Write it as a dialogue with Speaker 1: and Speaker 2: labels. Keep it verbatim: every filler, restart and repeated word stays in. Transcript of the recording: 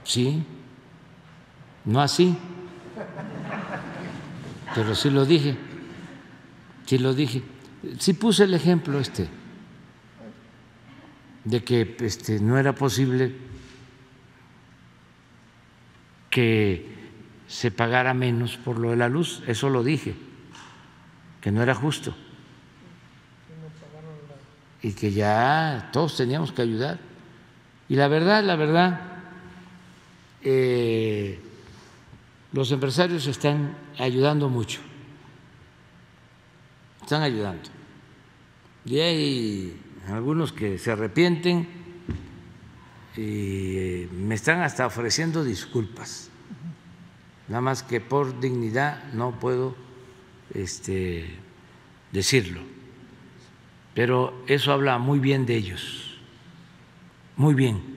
Speaker 1: Sí, no así, pero sí lo dije, sí lo dije. Sí puse el ejemplo este de que este, no era posible que se pagara menos por lo de la luz, eso lo dije, que no era justo y que ya todos teníamos que ayudar. Y la verdad, la verdad, eh, los empresarios están ayudando mucho, están ayudando. Y hay algunos que se arrepienten y me están hasta ofreciendo disculpas, nada más que por dignidad no puedo este, decirlo, pero eso habla muy bien de ellos, muy bien.